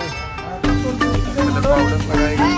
Powder लगाएगी।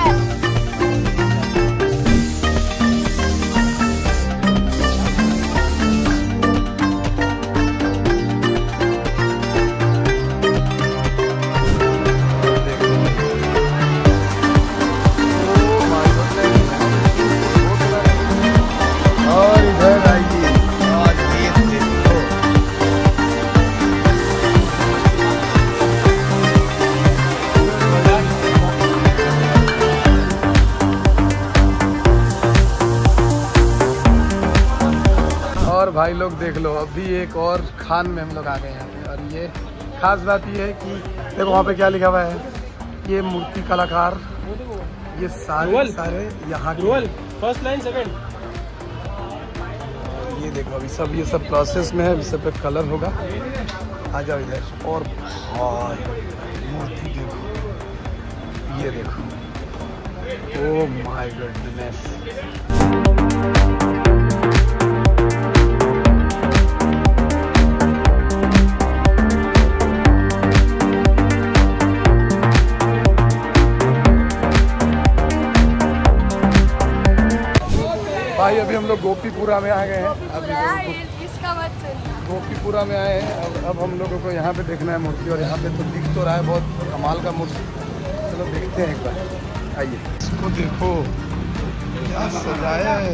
और भाई लोग देख लो, अभी एक और खान में हम लोग आ गए हैं। और ये खास बात ये है कि देखो वहाँ पे क्या लिखा हुआ है, ये मूर्ति कलाकार, ये सारे यहाँ के फर्स्ट लाइन सेकंड। ये देखो अभी सब ये सब प्रोसेस में है, अभी सब पे कलर होगा। आ जाओ इधर। और मूर्ति देखो, ये देखो, ओह माय गॉडनेस। भाई अभी हम लोग गोपीपुरा में आ गए हैं। अभी गोपीपुरा में आए हैं। अब हम लोगों को यहाँ पे देखना है मूर्ति, और यहाँ पे तो दिख तो रहा है बहुत कमाल का मूर्ति। चलो देखते हैं एक बार, आइए। इसको देखो क्या सजाया है।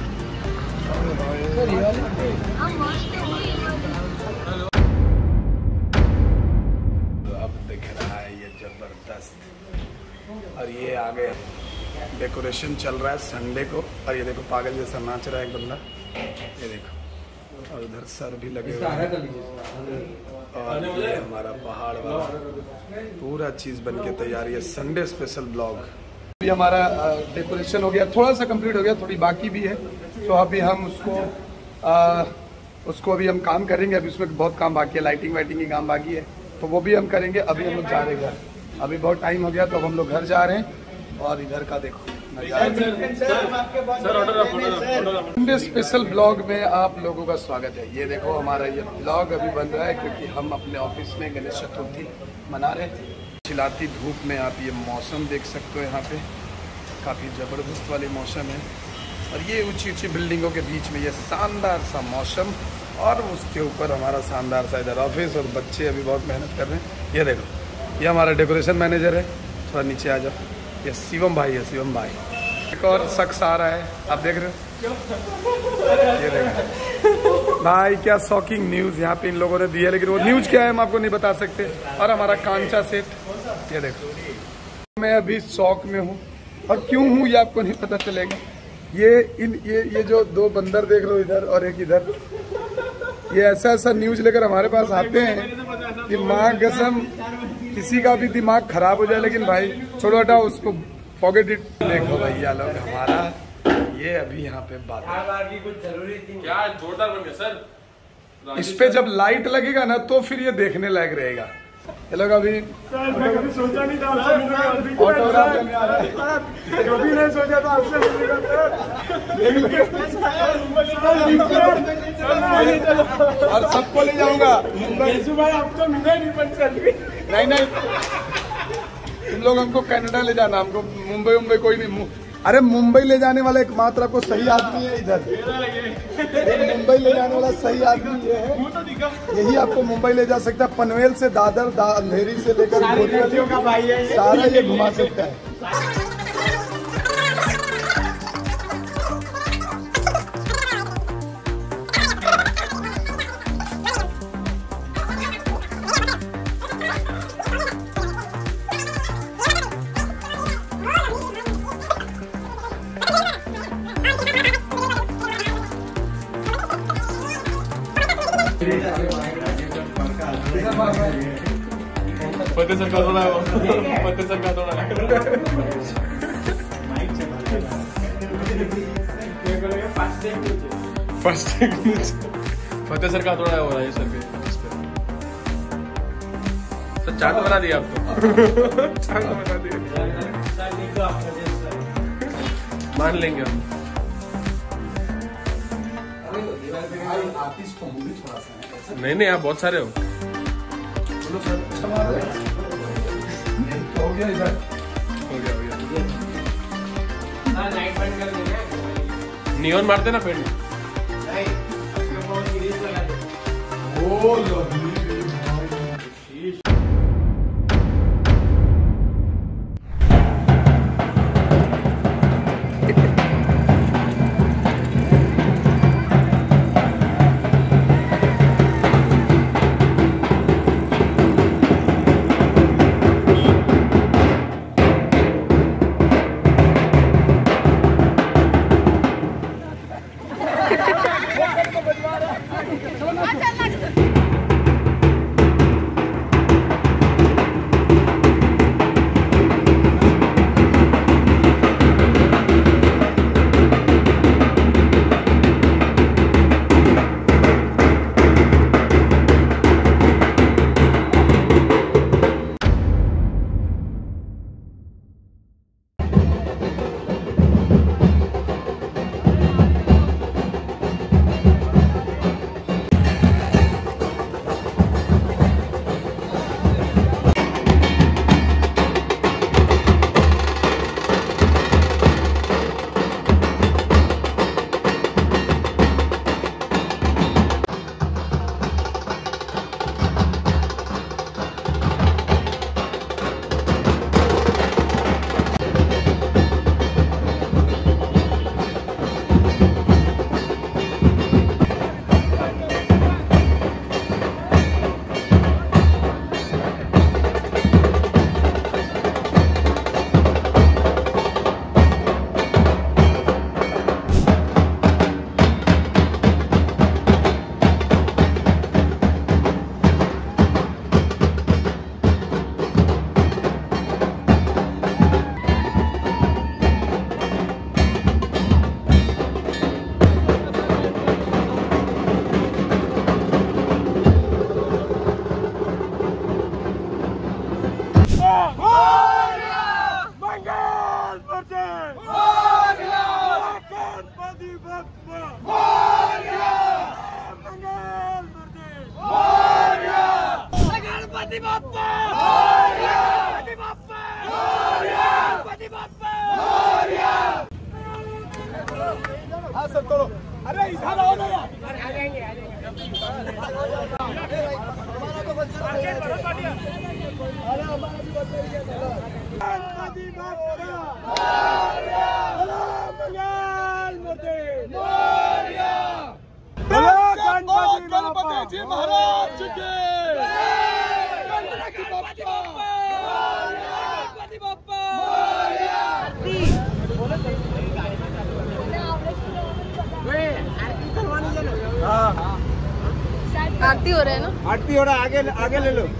अब दिख रहा है ये जबरदस्त। और ये आगे डेकोरेशन चल रहा है संडे को। और ये देखो पागल जैसा नाच रहा है एक बंदा, ये देखो। और उधर सर भी लगे हुए हैं। और ये हमारा पहाड़ वाला पूरा चीज़ बन के तैयार है। Sunday special blog. अभी हमारा डेकोरेशन हो गया, थोड़ा सा कंप्लीट हो गया, थोड़ी बाकी भी है। तो अभी हम उसको अभी हम काम करेंगे। अभी उसमें बहुत काम बाकी है, लाइटिंग वाइटिंग की काम बाकी है, तो वो भी हम करेंगे। अभी हम लोग जा रहे हैं घर। अभी बहुत टाइम हो गया, तो हम लोग घर जा रहे हैं। और इधर का देखो संडे स्पेशल ब्लॉग में आप लोगों का स्वागत है। ये देखो हमारा ये ब्लॉग अभी बन रहा है, क्योंकि हम अपने ऑफिस में गणेश चतुर्थी मना रहे हैं। चिलाती धूप में आप ये मौसम देख सकते हो, यहाँ पे काफ़ी ज़बरदस्त वाली मौसम है। और ये ऊंची ऊंची बिल्डिंगों के बीच में ये शानदार सा मौसम, और उसके ऊपर हमारा शानदार सा इधर ऑफिस। और बच्चे अभी बहुत मेहनत कर रहे हैं। ये देखो, ये हमारा डेकोरेशन मैनेजर है। थोड़ा नीचे आ जाओ, ये शिवम भाई है, शिवम भाई। एक और शख्स आ रहा है, आप देख रहे हो, ये देखो भाई। क्या शॉकिंग न्यूज़ यहाँ पे इन लोगों ने दी है, लेकिन वो न्यूज़ क्या है हम आपको नहीं बता सकते। और हमारा कांचा सेट, ये देखो। मैं अभी शौक में हूँ, और क्यों हूँ ये आपको नहीं पता चलेगा। ये जो दो बंदर देख रहे हो इधर और एक इधर, ये ऐसा न्यूज़ लेकर हमारे पास आते हैं कि माँ कसम किसी का भी दिमाग खराब हो जाए। लेकिन भाई छोड़ो, हटाओ उसको, फॉरगेट इट। देखो भैया लोग हमारा ये अभी यहाँ पे बात कुछ जरूरी थी क्या, जोरदार बन गया सर। इस पे जब लाइट लगेगा ना, तो फिर ये देखने लायक रहेगा। ये लोग अभी कभी सोचा नहीं था, ऑटोग्राफ लेने आ रहा है। कभी नहीं सोचा था आपसे मिलेगा सर। और सबको ले जाऊंगा मुंबई। आप तो मिले नहीं, नहीं तुम लोग हमको कनाडा ले जाना, हमको मुंबई कोई नहीं। अरे मुंबई ले जाने वाला एकमात्र आपको सही आदमी है इधर। मुंबई ले जाने वाला सही आदमी ये है, यही आपको मुंबई ले जा सकता है। पनवेल से दादर, अंधेरी से लेकर सारा ये घुमा सकता है। पते सर का थोड़ा पते सर का थोड़ा फर्स्ट पते सर का थोड़ा हो रहा है सर पे। तो चाट बना दिया आपको। चाट बना दिया, मान लेंगे हम। नहीं आप बहुत सारे हो। हो गया इधर, हो गया नियॉन मारते ना पेंट। Oh lovely. हाँ सब तोड़ो। अरे इधर आओ ना यार। गणपति जी महाराज के आरती हो रहा है ना? आरती हो रहा है, आगे आगे ले लो।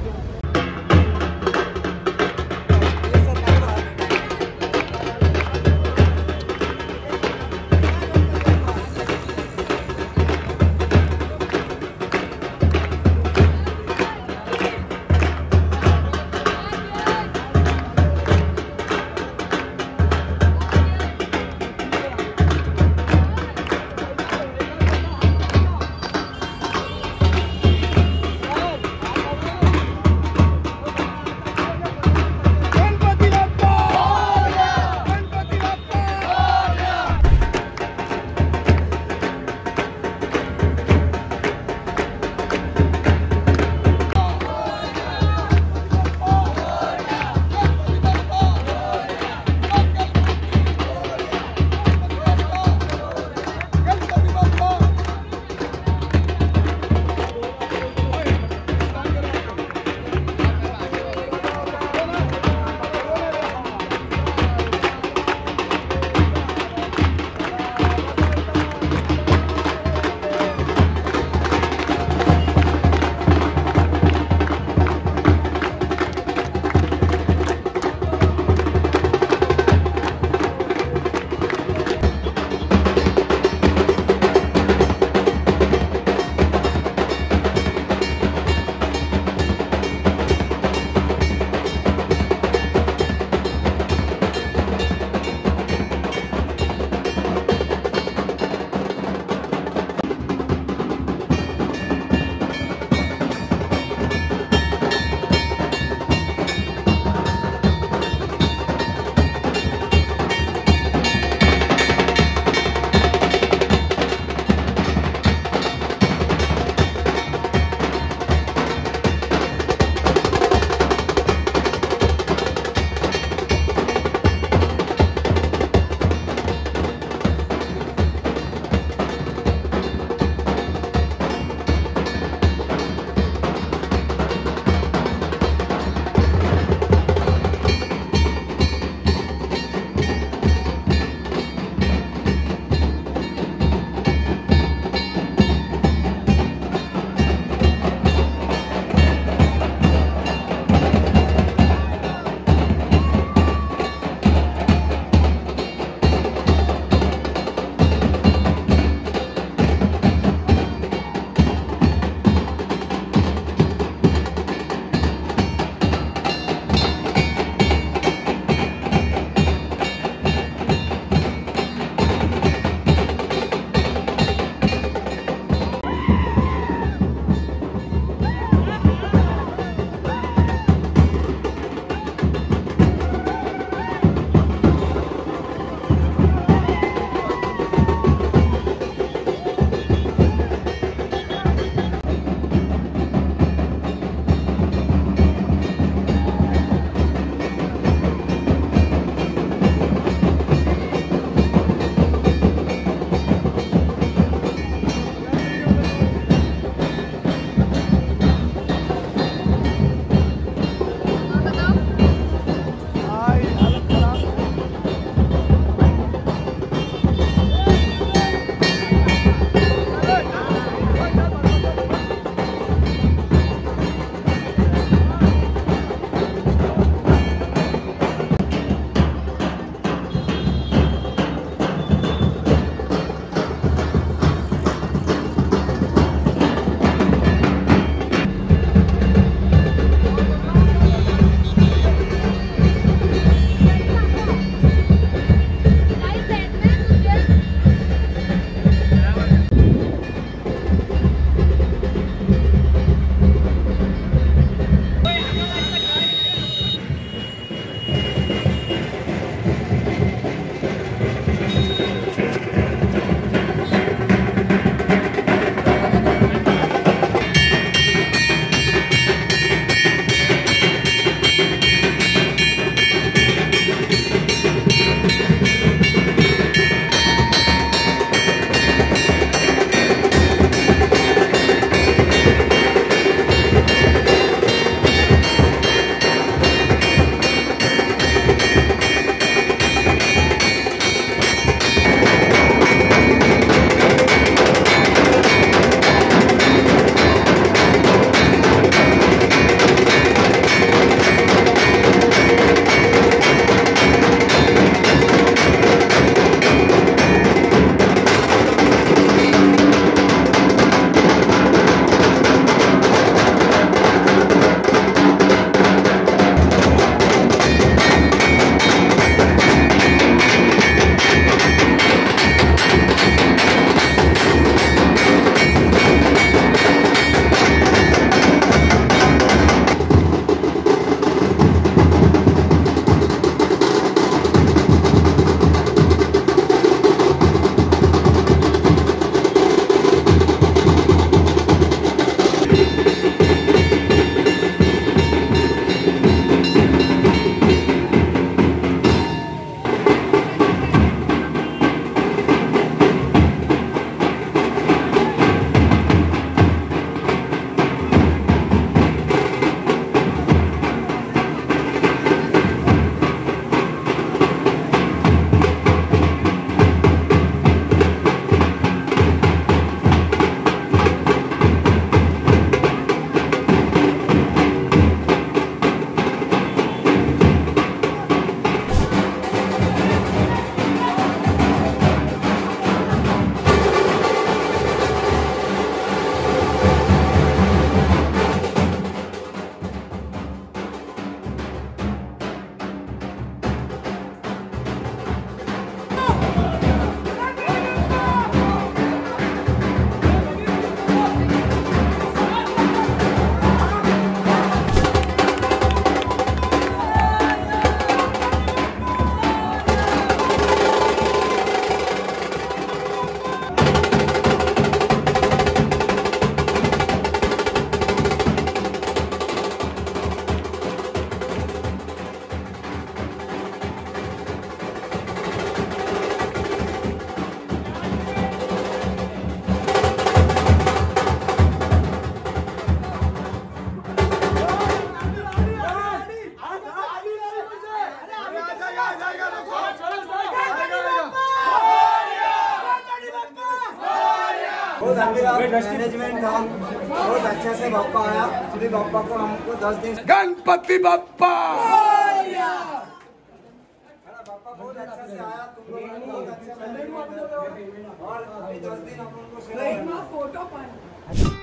मैनेजमेंट था, बहुत अच्छे से बाप्पा आया। अभी बाप्पा को हमको 10 दिन गणपति बाप्पा बाप्पा बहुत अच्छा से आया, तुम लोग बहुत अच्छे मैनेजमेंट और अभी 10 दिन अपन को